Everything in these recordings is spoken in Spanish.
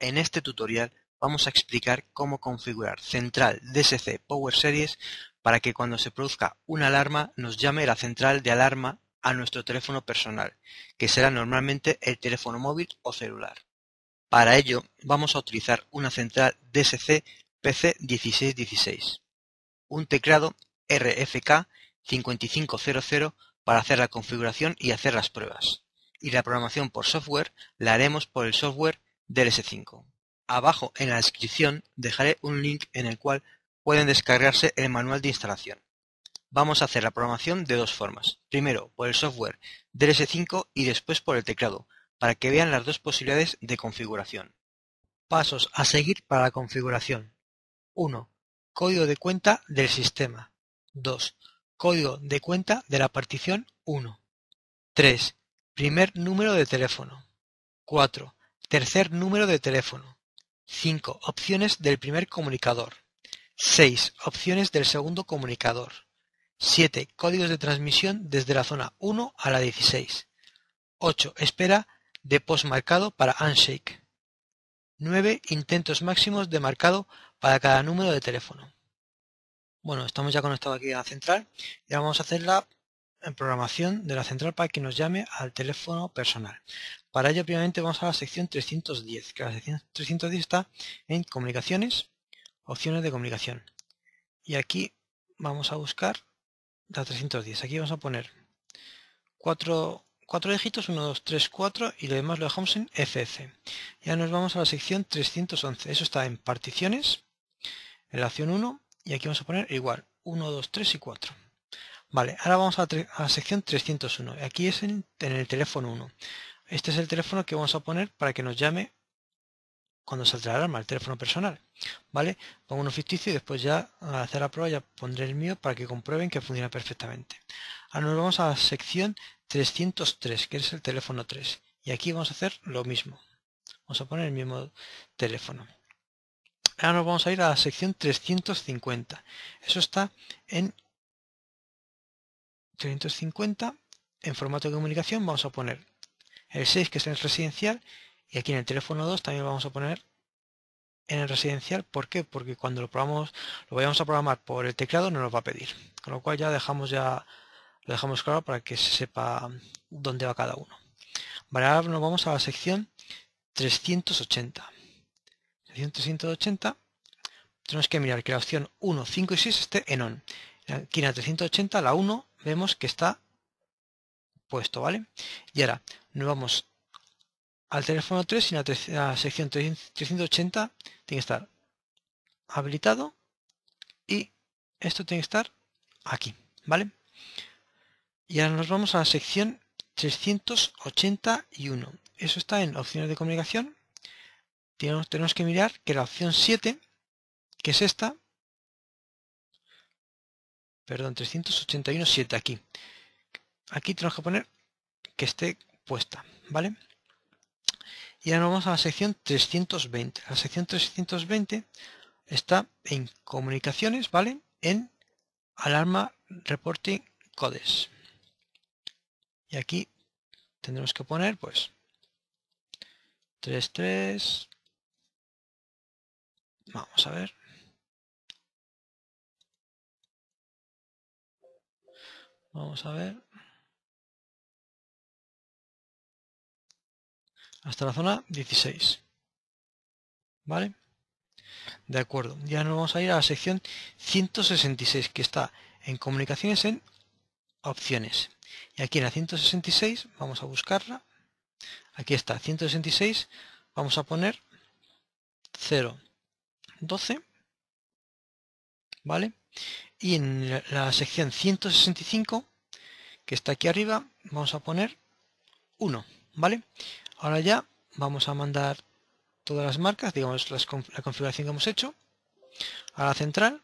En este tutorial vamos a explicar cómo configurar central DSC Power Series para que cuando se produzca una alarma nos llame la central de alarma a nuestro teléfono personal, que será normalmente el teléfono móvil o celular. Para ello vamos a utilizar una central DSC PC1616, un teclado RFK 5500 para hacer la configuración y hacer las pruebas, y la programación por software la haremos por el software DLS5. Abajo en la descripción dejaré un link en el cual pueden descargarse el manual de instalación. Vamos a hacer la programación de dos formas, primero por el software DLS5 y después por el teclado, para que vean las dos posibilidades de configuración. Pasos a seguir para la configuración. 1. Código de cuenta del sistema. 2. Código de cuenta de la partición 1. 3. Primer número de teléfono. 4. Tercer número de teléfono. 5. Opciones del primer comunicador. 6. Opciones del segundo comunicador. 7. Códigos de transmisión desde la zona 1 a la 16. 8. Espera de postmarcado para handshake. 9. Intentos máximos de marcado para cada número de teléfono. Bueno, estamos ya conectados aquí a la central y ahora vamos a hacer la programación de la central para que nos llame al teléfono personal. Para ello, primeramente vamos a la sección 310, que la sección 310 está en comunicaciones, opciones de comunicación. Y aquí vamos a buscar la 310. Aquí vamos a poner cuatro dígitos, 1, 2, 3, 4 y lo demás lo dejamos en FF. Ya nos vamos a la sección 311. Eso está en particiones, en la opción 1 y aquí vamos a poner igual 1, 2, 3 y 4. Vale, ahora vamos a la sección 301. Aquí es en el teléfono 1. Este es el teléfono que vamos a poner para que nos llame cuando salga la alarma, el teléfono personal. ¿Vale? Pongo uno ficticio y después ya al hacer la prueba ya pondré el mío para que comprueben que funciona perfectamente. Ahora nos vamos a la sección 303, que es el teléfono 3. Y aquí vamos a hacer lo mismo. Vamos a poner el mismo teléfono. Ahora nos vamos a ir a la sección 350. Eso está en 350. En formato de comunicación vamos a poner el 6, que es en el residencial, y aquí en el teléfono 2 también lo vamos a poner en el residencial. ¿Por qué? Porque cuando lo vayamos a programar por el teclado no nos va a pedir. Con lo cual lo dejamos claro para que se sepa dónde va cada uno. Vale, ahora nos vamos a la sección 380. Sección 380 tenemos que mirar que la opción 1, 5 y 6 esté en on. Aquí en la 380 la 1 vemos que está puesto, ¿vale? Y ahora nos vamos al teléfono 3 y la sección 380 tiene que estar habilitado y esto tiene que estar aquí, ¿vale? Y ahora nos vamos a la sección 381. Eso está en opciones de comunicación. Tenemos que mirar que la opción 7, que es esta, perdón, 381, 7 aquí. Aquí tenemos que poner que esté puesta, ¿vale? Y ahora nos vamos a la sección 320. La sección 320 está en comunicaciones, ¿vale? En alarma reporting codes. Y aquí tendremos que poner, pues, 33. Vamos a ver. Vamos a ver. Hasta la zona 16. ¿Vale? De acuerdo. Ya nos vamos a ir a la sección 166, que está en comunicaciones en opciones. Y aquí en la 166 vamos a buscarla. Aquí está, 166. Vamos a poner 0, 12. ¿Vale? Y en la sección 165, que está aquí arriba, vamos a poner 1. ¿Vale? Ahora ya vamos a mandar todas las marcas, digamos la configuración que hemos hecho, a la central.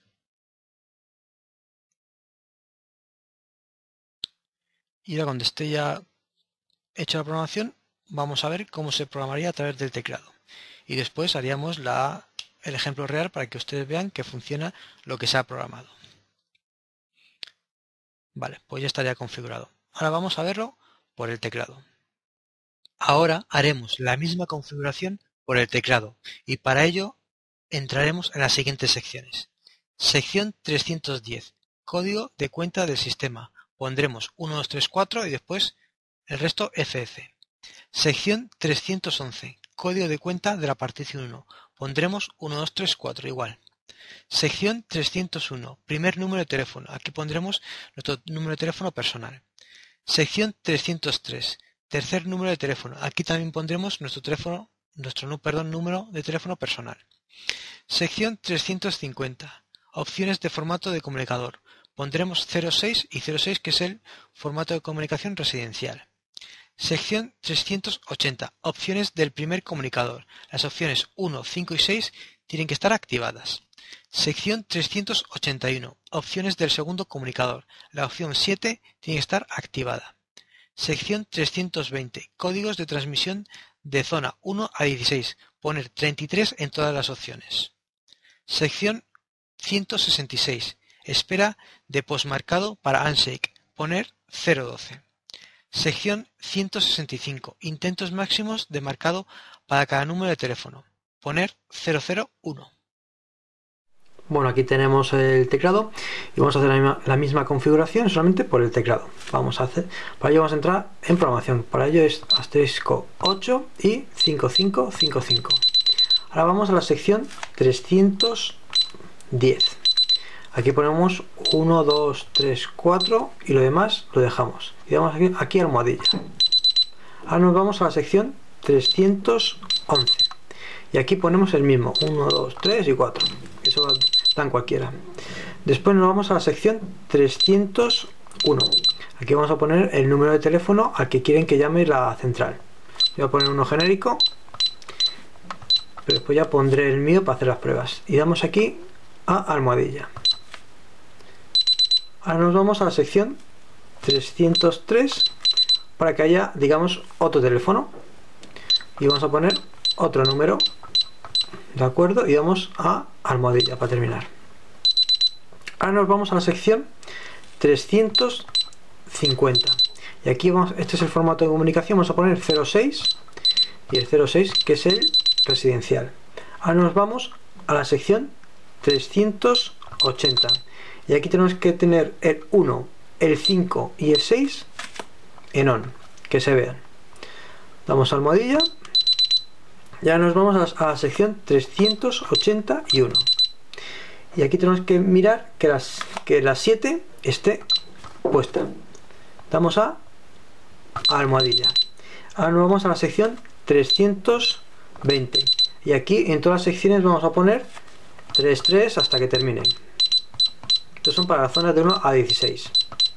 Y ahora cuando esté ya hecha la programación, vamos a ver cómo se programaría a través del teclado. Y después haríamos el ejemplo real para que ustedes vean que funciona lo que se ha programado. Vale, pues ya estaría configurado. Ahora vamos a verlo por el teclado. Ahora haremos la misma configuración por el teclado y para ello entraremos en las siguientes secciones. Sección 310, código de cuenta del sistema. Pondremos 1234 y después el resto FF. Sección 311, código de cuenta de la partición 1. Pondremos 1234 igual. Sección 301, primer número de teléfono. Aquí pondremos nuestro número de teléfono personal. Sección 303, tercer número de teléfono. Aquí también pondremos nuestro número de teléfono personal. Sección 350, opciones de formato de comunicador. Pondremos 06 y 06 que es el formato de comunicación residencial. Sección 380, opciones del primer comunicador. Las opciones 1, 5 y 6 tienen que estar activadas. Sección 381, opciones del segundo comunicador. La opción 7 tiene que estar activada. Sección 320, códigos de transmisión de zona 1 a 16. Poner 33 en todas las opciones. Sección 166, espera de postmarcado para handshake. Poner 012. Sección 165, intentos máximos de marcado para cada número de teléfono. Poner 001. Bueno, aquí tenemos el teclado y vamos a hacer la misma configuración solamente por el teclado. Para ello vamos a entrar en programación. Para ello es asterisco 8 y 5555. Ahora vamos a la sección 310. Aquí ponemos 1, 2, 3, 4 y lo demás lo dejamos. Y damos aquí almohadilla. Ahora nos vamos a la sección 311. Y aquí ponemos el mismo, 1, 2, 3 y 4. Eso dan cualquiera. Después nos vamos a la sección 301. Aquí vamos a poner el número de teléfono al que quieren que llame la central. Voy a poner uno genérico, pero después ya pondré el mío para hacer las pruebas. Y damos aquí a almohadilla. Ahora nos vamos a la sección 303 para que haya, digamos, otro teléfono. Y vamos a poner otro número. ¿De acuerdo? Y vamos a almohadilla para terminar. Ahora nos vamos a la sección 350. Y aquí este es el formato de comunicación. Vamos a poner 06 y el 06 que es el residencial. Ahora nos vamos a la sección 380. Y aquí tenemos que tener el 1, el 5 y el 6 en on, que se vean. Damos a almohadilla. Ya nos vamos a la sección 381. Y aquí tenemos que mirar que la 7 esté puesta. Damos a almohadilla. Ahora nos vamos a la sección 320. Y aquí en todas las secciones vamos a poner 33 hasta que terminen. Estos son para las zonas de 1 a 16.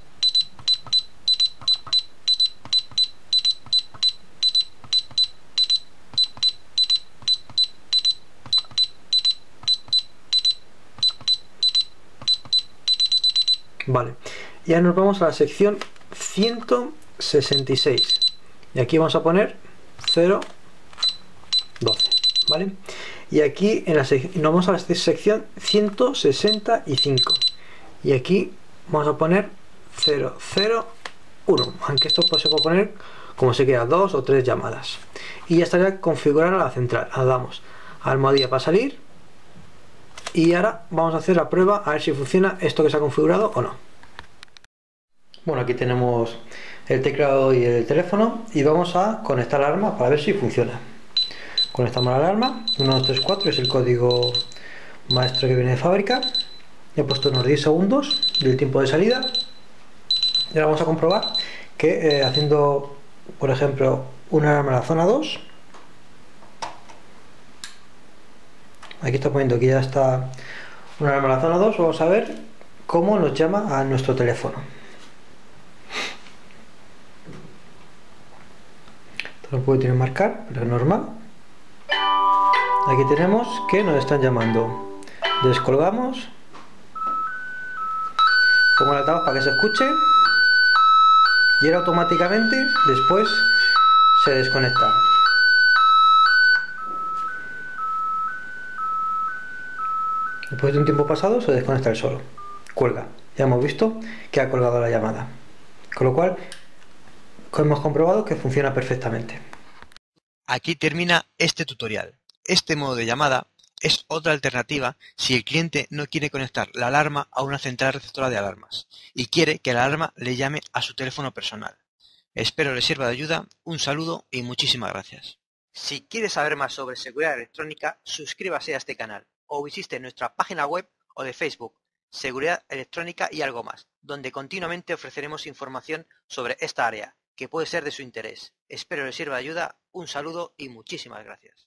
Vale, ya nos vamos a la sección 166 y aquí vamos a poner 012, ¿vale? Y aquí nos vamos a la sección 165 y aquí vamos a poner 001, aunque esto pues se puede poner como se quiera, 2 o 3 llamadas. Y ya estaría configurada la central. Ahora damos a almohadilla para salir. Y ahora vamos a hacer la prueba a ver si funciona esto que se ha configurado o no. Bueno, aquí tenemos el teclado y el teléfono y vamos a conectar la alarma para ver si funciona. Conectamos la alarma, 1234 es el código maestro que viene de fábrica. He puesto unos 10 segundos del tiempo de salida. Y ahora vamos a comprobar que haciendo, por ejemplo, una alarma en la zona 2. Aquí está poniendo que ya está una alarma en la zona 2. Vamos a ver cómo nos llama a nuestro teléfono. Esto no puede tener marcar, pero es normal. Aquí tenemos que nos están llamando. Descolgamos. Pongo el altavoz para que se escuche. Y ahora automáticamente después se desconecta. Después de un tiempo pasado se desconecta el solo. Cuelga. Ya hemos visto que ha colgado la llamada. Con lo cual hemos comprobado que funciona perfectamente. Aquí termina este tutorial. Este modo de llamada es otra alternativa si el cliente no quiere conectar la alarma a una central receptora de alarmas y quiere que la alarma le llame a su teléfono personal. Espero les sirva de ayuda, un saludo y muchísimas gracias. Si quieres saber más sobre seguridad electrónica, suscríbase a este canal o visite nuestra página web o de Facebook, Seguridad Electrónica y algo más, donde continuamente ofreceremos información sobre esta área, que puede ser de su interés. Espero les sirva de ayuda, un saludo y muchísimas gracias.